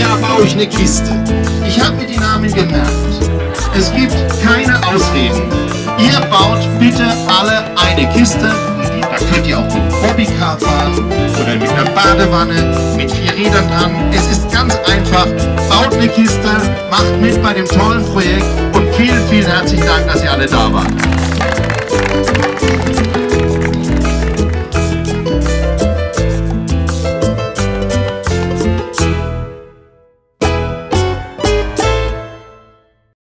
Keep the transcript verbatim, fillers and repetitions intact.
Jahr baue ich eine Kiste. Ich habe mir die Namen gemerkt. Es gibt keine Ausreden. Ihr baut bitte alle eine Kiste. Da könnt ihr auch mit einem Bobbycar fahren oder mit einer Badewanne, mit vier Rädern dran. Es ist ganz einfach. Baut eine Kiste, macht mit bei dem tollen Projekt und vielen, vielen herzlichen Dank, dass ihr alle da wart.